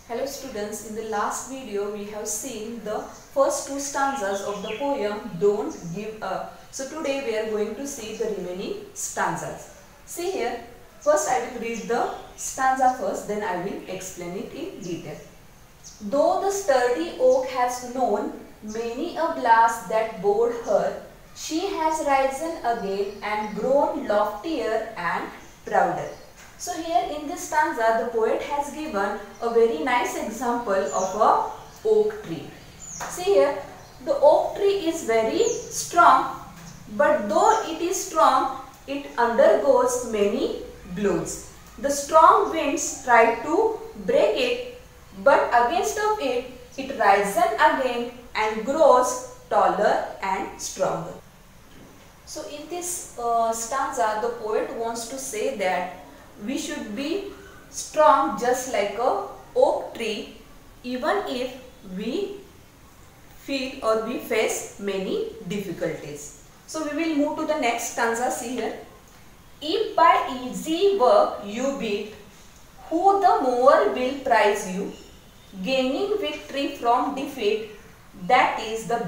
Hello students, in the last video we have seen the first two stanzas of the poem Don't Give Up. So today we are going to see the remaining stanzas. See here, first I will read the stanza first, then I will explain it in detail. Though the sturdy oak has known many a blast that bored her, she has risen again and grown loftier and prouder. So here in this stanza, the poet has given a very nice example of a oak tree. See here, the oak tree is very strong, but though it is strong, it undergoes many blows. The strong winds try to break it, but against of it, it rises again and grows taller and stronger. So in this stanza, the poet wants to say that we should be strong just like a oak tree, even if we feel or we face many difficulties. So we will move to the next stanza. See here. If by easy work you beat, who the more will prize you? Gaining victory from defeat, that is the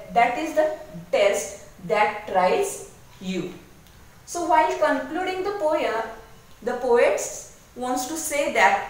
test that tries you. So while concluding the poem, the poet wants to say that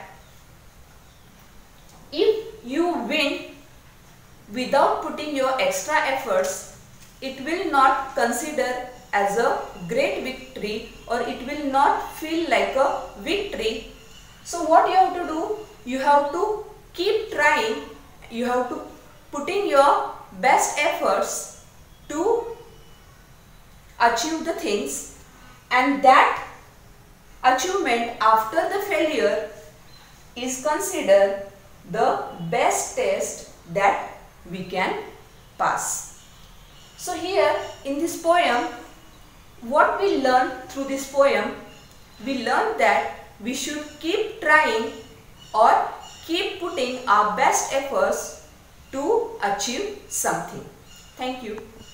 if you win without putting your extra efforts, it will not consider as a great victory, or it will not feel like a victory. So what you have to do? You have to keep trying. You have to put in your best efforts to achieve the things, and that achievement after the failure is considered the best test that we can pass. So here in this poem, what we learn through this poem, we learn that we should keep trying or keep putting our best efforts to achieve something. Thank you.